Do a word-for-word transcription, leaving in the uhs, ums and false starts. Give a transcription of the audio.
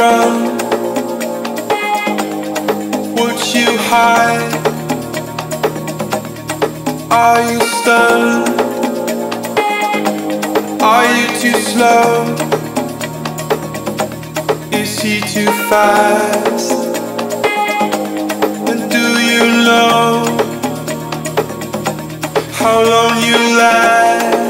run? Would you hide? Are you stunned? Are you too slow? Is he too fast? And do you know how long you last?